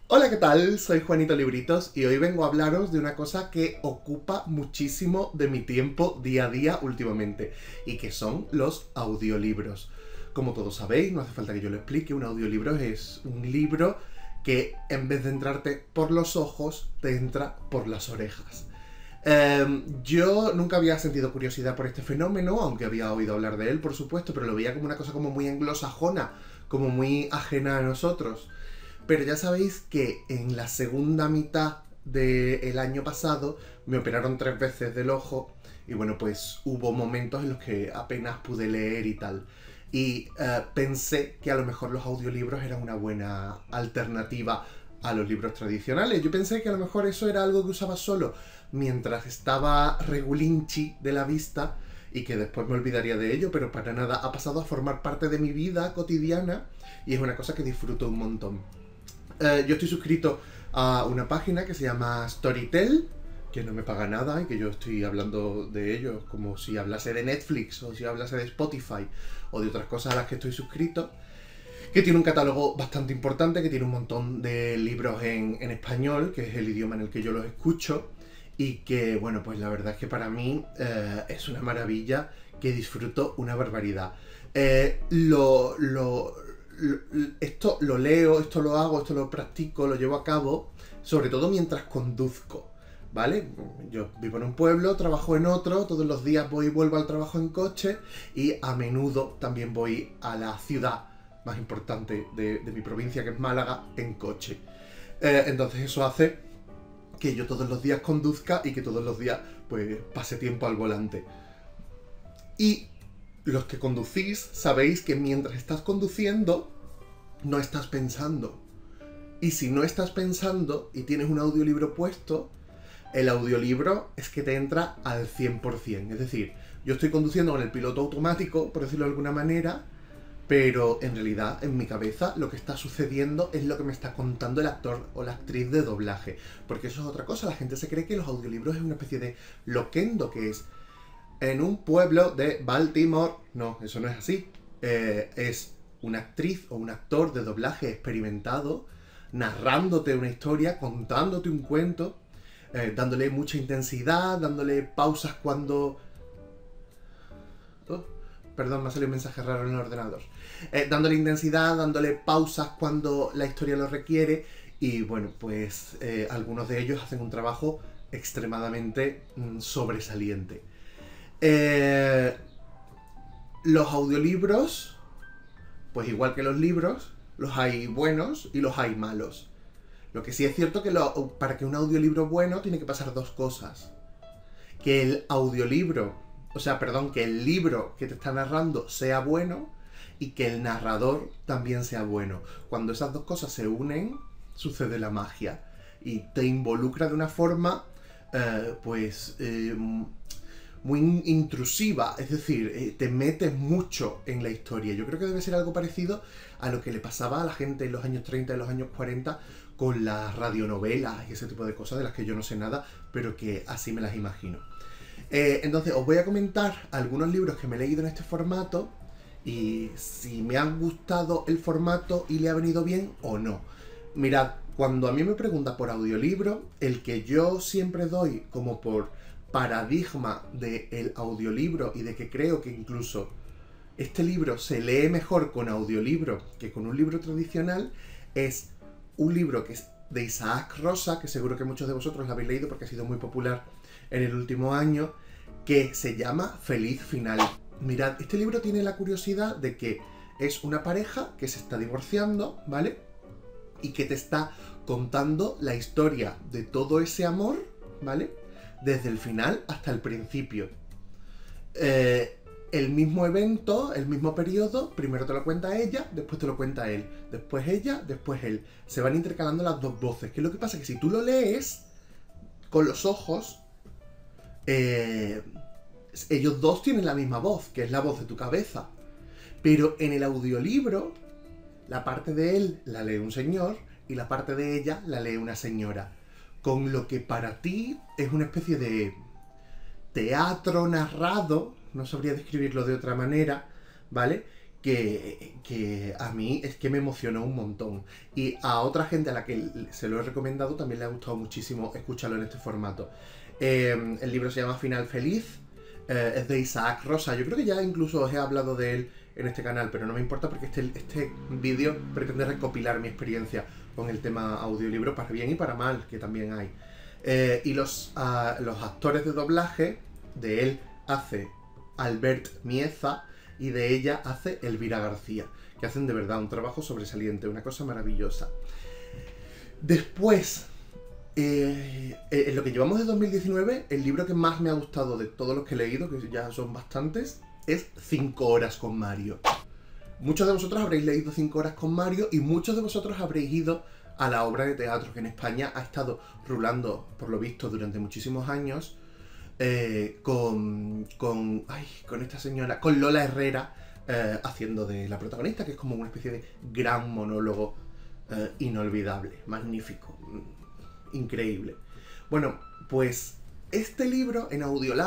Hola, ¿qué tal? Soy Juanito Libritos y hoy vengo a hablaros de una cosa que ocupa muchísimo de mi tiempo día a día últimamente, y que son los audiolibros. Como todos sabéis, no hace falta que yo lo explique, un audiolibro es un libro que en vez de entrarte por los ojos, te entra por las orejas. Yo nunca había sentido curiosidad por este fenómeno, aunque había oído hablar de él, por supuesto, pero lo veía como una cosa como muy anglosajona, como muy ajena a nosotros. Pero ya sabéis que en la segunda mitad del año pasado me operaron 3 veces del ojo y bueno, pues hubo momentos en los que apenas pude leer y tal. Y pensé que a lo mejor los audiolibros eran una buena alternativa a los libros tradicionales. Yo pensé que a lo mejor eso era algo que usaba solo mientras estaba regulinchi de la vista y que después me olvidaría de ello, pero para nada, ha pasado a formar parte de mi vida cotidiana y es una cosa que disfruto un montón. Yo estoy suscrito a una página que se llama Storytel, que no me paga nada y que yo estoy hablando de ello como si hablase de Netflix o si hablase de Spotify o de otras cosas a las que estoy suscrito, que tiene un catálogo bastante importante, que tiene un montón de libros en español, que es el idioma en el que yo los escucho, y que, bueno, pues la verdad es que para mí es una maravilla, que disfruto una barbaridad. Eh, lo, lo, Esto lo leo, esto lo hago, esto lo practico, lo llevo a cabo, sobre todo mientras conduzco, ¿vale? Yo vivo en un pueblo, trabajo en otro, todos los días voy y vuelvo al trabajo en coche y a menudo también voy a la ciudad más importante de mi provincia, que es Málaga, en coche. Entonces eso hace que yo todos los días conduzca y que todos los días pues pase tiempo al volante. Y los que conducís sabéis que mientras estás conduciendo no estás pensando. Y si no estás pensando y tienes un audiolibro puesto, el audiolibro es que te entra al 100%. Es decir, yo estoy conduciendo con el piloto automático, por decirlo de alguna manera, pero en realidad en mi cabeza lo que está sucediendo es lo que me está contando el actor o la actriz de doblaje. Porque eso es otra cosa, la gente se cree que los audiolibros es una especie de loquendo, que es en un pueblo de Baltimore. No, eso no es así. Es una actriz o un actor de doblaje experimentado narrándote una historia, contándote un cuento, dándole mucha intensidad, dándole pausas cuando... Oh, perdón, me ha salido un mensaje raro en el ordenador. Dándole intensidad, dándole pausas cuando la historia lo requiere. Y bueno, pues algunos de ellos hacen un trabajo extremadamente sobresaliente. Eh, los audiolibros, pues igual que los libros, los hay buenos y los hay malos. Lo que sí es cierto que para que un audiolibro bueno tiene que pasar dos cosas. Que el audiolibro, que el libro que te está narrando sea bueno y que el narrador también sea bueno. Cuando esas dos cosas se unen, sucede la magia y te involucra de una forma, muy intrusiva, es decir, te metes mucho en la historia. Yo creo que debe ser algo parecido a lo que le pasaba a la gente en los años 30 y los años 40 con las radionovelas y ese tipo de cosas de las que yo no sé nada, pero que así me las imagino. Entonces os voy a comentar algunos libros que me he leído en este formato y si me han gustado el formato y le ha venido bien o no. Mirad, cuando a mí me preguntan por audiolibro, el que yo siempre doy como por paradigma del audiolibro y de que creo que incluso este libro se lee mejor con audiolibro que con un libro tradicional, es un libro que es de Isaac Rosa, que seguro que muchos de vosotros lo habéis leído porque ha sido muy popular en el último año, que se llama Feliz Final. Mirad, este libro tiene la curiosidad de que es una pareja que se está divorciando, ¿vale? Y que te está contando la historia de todo ese amor, ¿vale? Desde el final hasta el principio. El mismo evento, el mismo periodo, primero te lo cuenta ella, después te lo cuenta él, después ella, después él. Se van intercalando las dos voces. ¿Qué es lo que pasa? Que si tú lo lees con los ojos, ellos dos tienen la misma voz, que es la voz de tu cabeza. Pero en el audiolibro, la parte de él la lee un señor y la parte de ella la lee una señora. Con lo que para ti es una especie de teatro narrado, no sabría describirlo de otra manera, ¿vale? que a mí es que me emocionó un montón. Y a otra gente a la que se lo he recomendado también le ha gustado muchísimo escucharlo en este formato. El libro se llama Final Feliz, es de Isaac Rosa. Yo creo que ya incluso os he hablado de él en este canal, pero no me importa porque este vídeo pretende recopilar mi experiencia con el tema audiolibro, para bien y para mal, que también hay. Y los actores de doblaje de él hace Albert Mieza y de ella hace Elvira García, que hacen de verdad un trabajo sobresaliente, una cosa maravillosa. Después, en lo que llevamos de 2019, el libro que más me ha gustado de todos los que he leído, que ya son bastantes, es 5 horas con Mario. Muchos de vosotros habréis leído 5 horas con Mario y muchos de vosotros habréis ido a la obra de teatro que en España ha estado rulando, por lo visto, durante muchísimos años, con esta señora, con Lola Herrera, haciendo de la protagonista, que es como una especie de gran monólogo inolvidable, magnífico, increíble. Bueno, pues este libro en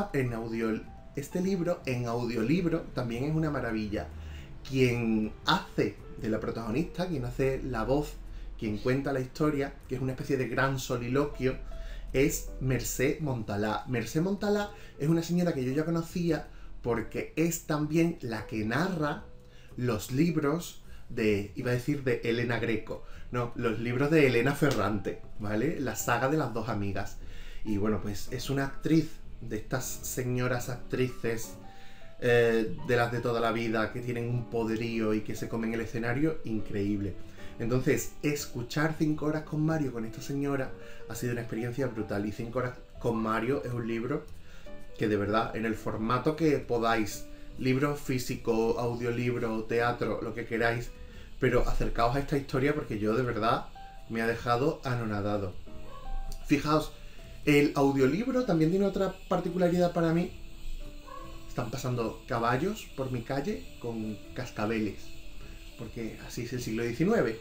audiolibro también es una maravilla. Quien hace de la protagonista, quien hace la voz, quien cuenta la historia, que es una especie de gran soliloquio, es Mercè Montalà. Mercè Montalà es una señora que yo ya conocía porque es también la que narra los libros de, iba a decir de Elena Greco, no, los libros de Elena Ferrante, ¿vale? La saga de las dos amigas. Y bueno, pues es una actriz de estas señoras actrices de las de toda la vida, que tienen un poderío y que se comen el escenario, increíble. Entonces, escuchar 5 horas con Mario con esta señora ha sido una experiencia brutal. Y 5 horas con Mario es un libro que de verdad, en el formato que podáis, libro físico, audiolibro, teatro, lo que queráis, pero acercaos a esta historia porque yo de verdad me ha dejado anonadado. Fijaos, el audiolibro también tiene otra particularidad para mí. Están pasando caballos por mi calle con cascabeles, porque así es el siglo XIX.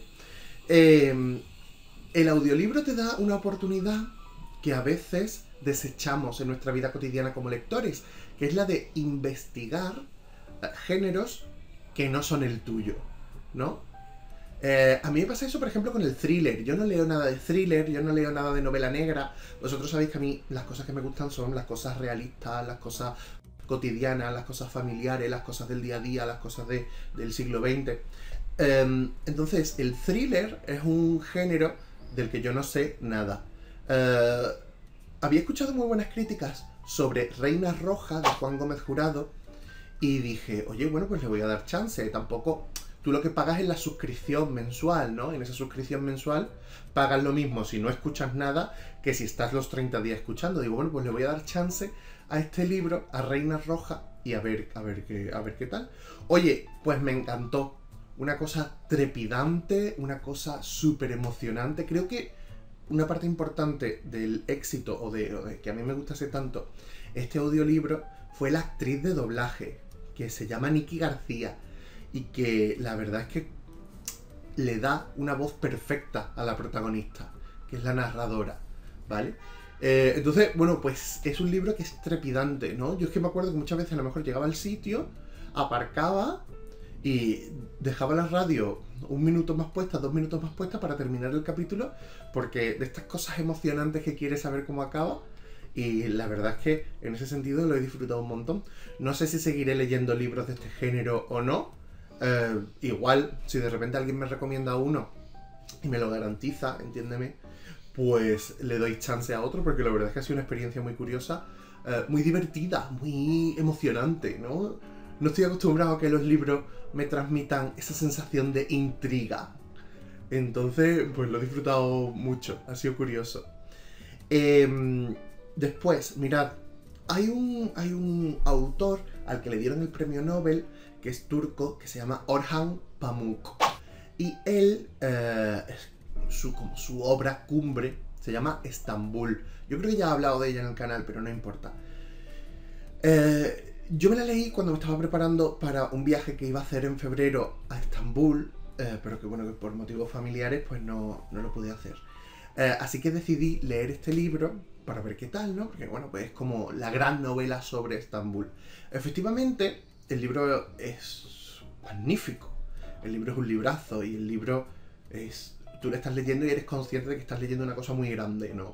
El audiolibro te da una oportunidad que a veces desechamos en nuestra vida cotidiana como lectores, que es la de investigar géneros que no son el tuyo, ¿no? A mí me pasa eso, por ejemplo, con el thriller. Yo no leo nada de thriller, yo no leo nada de novela negra. Vosotros sabéis que a mí las cosas que me gustan son las cosas realistas, las cosas cotidianas, las cosas familiares, las cosas del día a día, las cosas del siglo XX. Entonces, el thriller es un género del que yo no sé nada. Había escuchado muy buenas críticas sobre Reina Roja de Juan Gómez Jurado y dije, oye, bueno, pues le voy a dar chance. Tampoco, tú lo que pagas es la suscripción mensual, ¿no? En esa suscripción mensual pagas lo mismo si no escuchas nada que si estás los 30 días escuchando. Digo, bueno, pues le voy a dar chance a este libro, a Reina Roja, y a ver qué tal. Oye, pues me encantó. Una cosa trepidante, una cosa súper emocionante. Creo que una parte importante del éxito, o de que a mí me gustase tanto este audiolibro, fue la actriz de doblaje, que se llama Nikki García, y que la verdad es que le da una voz perfecta a la protagonista, que es la narradora, ¿vale? Entonces, bueno, pues es un libro que es trepidante, ¿no? Yo es que me acuerdo que muchas veces a lo mejor llegaba al sitio, aparcaba y dejaba la radio 1 minuto más puesta, 2 minutos más puesta para terminar el capítulo, porque de estas cosas emocionantes que quieres saber cómo acaba. Y la verdad es que en ese sentido lo he disfrutado un montón. No sé si seguiré leyendo libros de este género o no. Igual, si de repente alguien me recomienda uno y me lo garantiza, entiéndeme, pues le doy chance a otro, porque la verdad es que ha sido una experiencia muy curiosa, muy divertida, muy emocionante, ¿no? No estoy acostumbrado a que los libros me transmitan esa sensación de intriga. Entonces, pues lo he disfrutado mucho, ha sido curioso. Después, mirad, hay un autor al que le dieron el premio Nobel, que es turco, que se llama Orhan Pamuk. Y él, su obra cumbre, se llama Estambul. Yo creo que ya he hablado de ella en el canal, pero no importa. Yo me la leí cuando me estaba preparando para un viaje que iba a hacer en febrero a Estambul, pero que bueno, que por motivos familiares pues no lo pude hacer. Así que decidí leer este libro para ver qué tal, ¿no? Porque bueno, pues es como la gran novela sobre Estambul. Efectivamente, el libro es magnífico. El libro es un librazo y el libro es... Tú le estás leyendo y eres consciente de que estás leyendo una cosa muy grande, ¿no?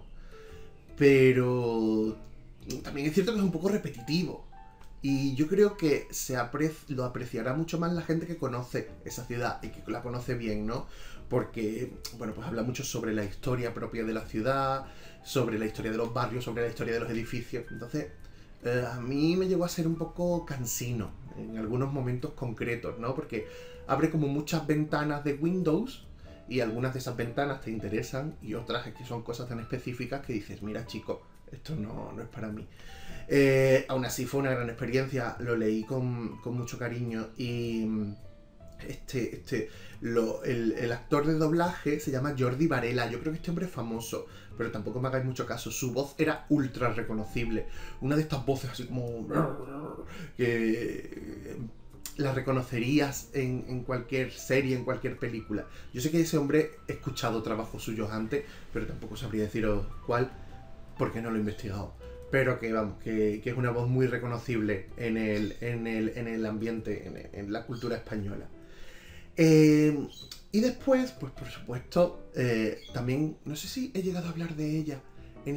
Pero también es cierto que es un poco repetitivo. Y yo creo que lo apreciará mucho más la gente que conoce esa ciudad y que la conoce bien, ¿no? Porque, bueno, pues habla mucho sobre la historia propia de la ciudad, sobre la historia de los barrios, sobre la historia de los edificios. Entonces, a mí me llegó a ser un poco cansino en algunos momentos concretos, ¿no? Porque abre como muchas ventanas de Windows y algunas de esas ventanas te interesan y otras es que son cosas tan específicas que dices, mira chico, esto no es para mí. Aún así fue una gran experiencia, lo leí con mucho cariño y el actor de doblaje se llama Jordi Varela. Yo creo que este hombre es famoso, pero tampoco me hagáis mucho caso. Su voz era ultra reconocible. Una de estas voces así como... que la reconocerías en cualquier serie, en cualquier película. Yo sé que ese hombre he escuchado trabajos suyos antes, pero tampoco sabría deciros cuál, porque no lo he investigado. Pero que vamos, que es una voz muy reconocible en el ambiente, en la cultura española. Y después, pues por supuesto, también, no sé si he llegado a hablar de ella en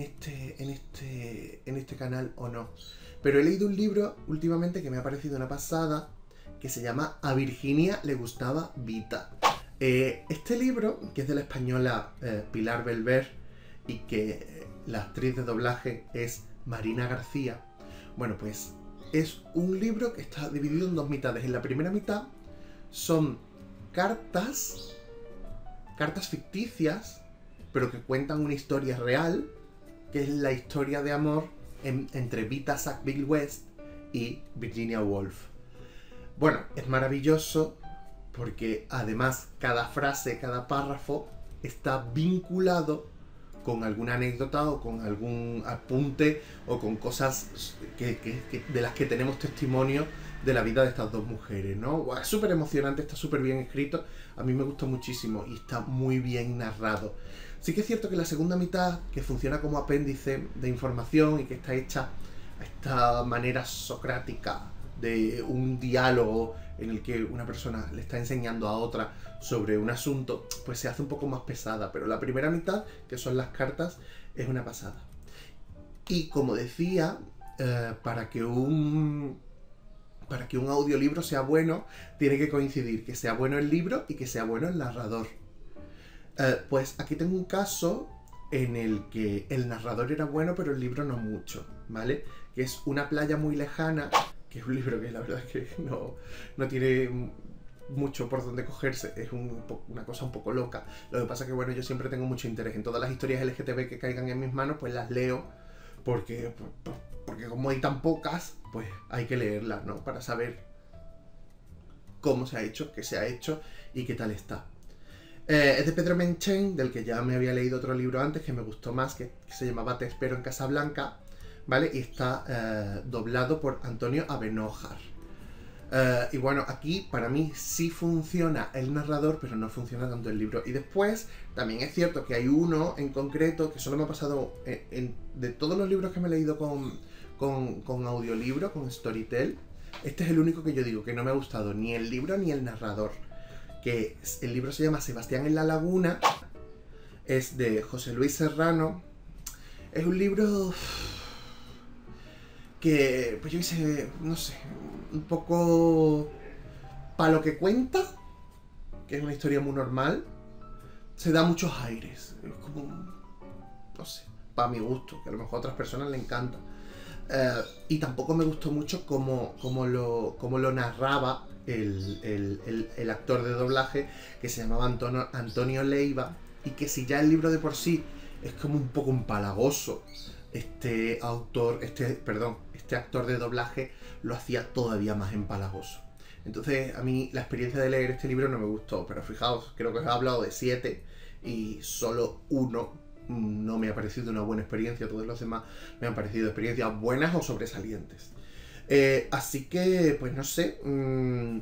este canal o no, pero he leído un libro últimamente que me ha parecido una pasada, que se llama A Virginia le gustaba Vita. Este libro, que es de la española Pilar Belver, y que la actriz de doblaje es Marina García, bueno, pues es un libro que está dividido en dos mitades. En la primera mitad son cartas ficticias, pero que cuentan una historia real, que es la historia de amor entre Vita Sackville West y Virginia Woolf. Bueno, es maravilloso porque además cada frase, cada párrafo está vinculado con alguna anécdota o con algún apunte o con cosas de las que tenemos testimonio de la vida de estas dos mujeres, ¿no? Es súper emocionante, está súper bien escrito, a mí me gustó muchísimo y está muy bien narrado. Sí que es cierto que la segunda mitad, que funciona como apéndice de información y que está hecha a esta manera socrática de un diálogo en el que una persona le está enseñando a otra sobre un asunto, pues se hace un poco más pesada, pero la primera mitad, que son las cartas, es una pasada. Y como decía, para que un audiolibro sea bueno, tiene que coincidir que sea bueno el libro y que sea bueno el narrador. Pues aquí tengo un caso en el que el narrador era bueno, pero el libro no mucho, ¿vale? Que es Una playa muy lejana, que es un libro que la verdad es que no tiene mucho por donde cogerse, es una cosa un poco loca. Lo que pasa es que, bueno, yo siempre tengo mucho interés en todas las historias LGTB que caigan en mis manos, pues las leo, porque como hay tan pocas, pues hay que leerlas, ¿no? Para saber cómo se ha hecho, qué se ha hecho y qué tal está. Es de Pedro Menchén, del que ya me había leído otro libro antes que me gustó más, que se llamaba Te espero en Casablanca, ¿vale? Y está doblado por Antonio Abenojar. Y bueno, aquí para mí sí funciona el narrador, pero no funciona tanto el libro. Y después, también es cierto que hay uno en concreto que solo me ha pasado de todos los libros que me he leído con audiolibro, con Storytel. Este es el único que yo digo que no me ha gustado ni el libro ni el narrador. Que el libro se llama Sebastián en la Laguna, es de José Luis Serrano. Es un libro que, pues yo hice, no sé, un poco para lo que cuenta, que es una historia muy normal, se da muchos aires. Es como, no sé, para mi gusto, que a lo mejor a otras personas le encanta. Y tampoco me gustó mucho cómo lo narraba el actor de doblaje, que se llamaba Antonio Leiva, y que si ya el libro de por sí es como un poco empalagoso, este actor de doblaje lo hacía todavía más empalagoso. Entonces a mí la experiencia de leer este libro no me gustó, pero fijaos, creo que os he hablado de 7 y solo uno no me ha parecido una buena experiencia, todos los demás me han parecido experiencias buenas o sobresalientes. Así que, pues no sé,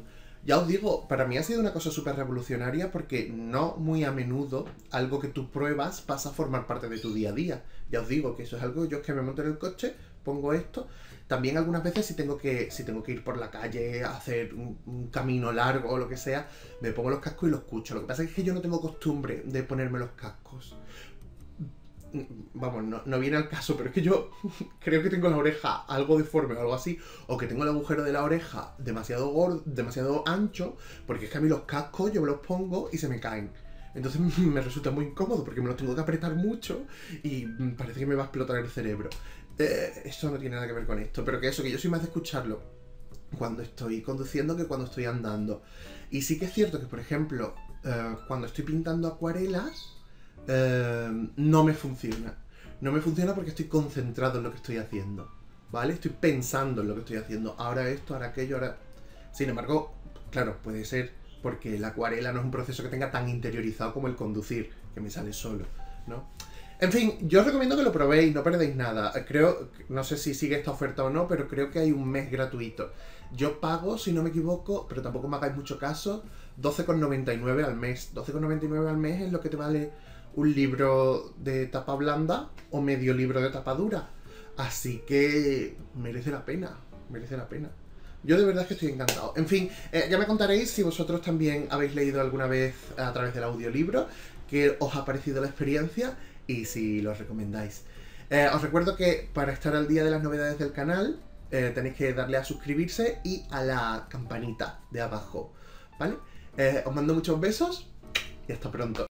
Ya os digo, para mí ha sido una cosa súper revolucionaria porque no muy a menudo algo que tú pruebas pasa a formar parte de tu día a día. Ya os digo que eso es algo, yo es que me monto en el coche, pongo esto. También algunas veces si tengo que ir por la calle a hacer un camino largo o lo que sea, me pongo los cascos y los escucho. Lo que pasa es que yo no tengo costumbre de ponerme los cascos. Vamos, no viene al caso, pero es que yo creo que tengo la oreja algo deforme o algo así, o que tengo el agujero de la oreja demasiado gordo, demasiado ancho, porque es que a mí los cascos yo me los pongo y se me caen. Entonces me resulta muy incómodo porque me los tengo que apretar mucho y parece que me va a explotar el cerebro. Eso no tiene nada que ver con esto, pero que eso, que yo soy más de escucharlo cuando estoy conduciendo que cuando estoy andando. Y sí que es cierto que, por ejemplo, cuando estoy pintando acuarelas, no me funciona. No me funciona porque estoy concentrado en lo que estoy haciendo, ¿vale? Estoy pensando en lo que estoy haciendo. Ahora esto, ahora aquello, ahora... Sin embargo, claro, puede ser porque la acuarela no es un proceso que tenga tan interiorizado como el conducir, que me sale solo, ¿no? En fin, yo os recomiendo que lo probéis, no perdéis nada. Creo, no sé si sigue esta oferta o no, pero creo que hay un mes gratuito. Yo pago, si no me equivoco, pero tampoco me hagáis mucho caso, 12,99 al mes. 12,99 al mes es lo que te vale un libro de tapa blanda o medio libro de tapa dura. Así que merece la pena, merece la pena. Yo de verdad es que estoy encantado. En fin, ya me contaréis si vosotros también habéis leído alguna vez a través del audiolibro, qué os ha parecido la experiencia y si lo recomendáis. Os recuerdo que para estar al día de las novedades del canal tenéis que darle a suscribirse y a la campanita de abajo, ¿vale? Os mando muchos besos y hasta pronto.